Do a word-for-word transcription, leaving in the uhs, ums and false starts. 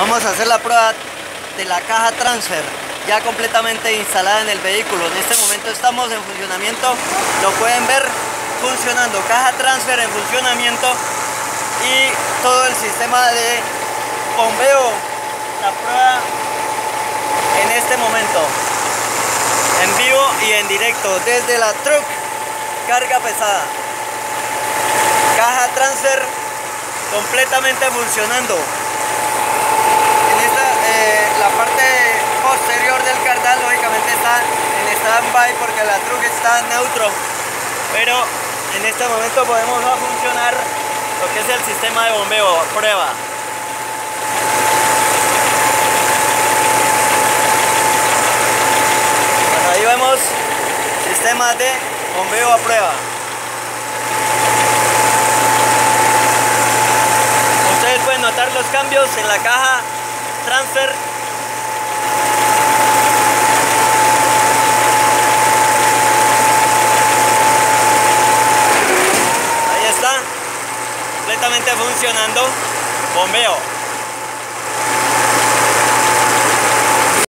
Vamos a hacer la prueba de la caja transfer ya completamente instalada en el vehículo. En este momento estamos en funcionamiento, lo pueden ver funcionando, caja transfer en funcionamiento y todo el sistema de bombeo, la prueba en este momento en vivo y en directo desde la truck carga pesada. Caja transfer completamente funcionando. En esta, eh, la parte posterior del cardán lógicamente está en stand-by porque la truck está neutro, pero en este momento podemos a funcionar lo que es el sistema de bombeo. Prueba. Bueno, ahí vemos sistema de bombeo a prueba. Ustedes pueden notar los cambios en la caja transfer. Ahí está, completamente funcionando, bombeo.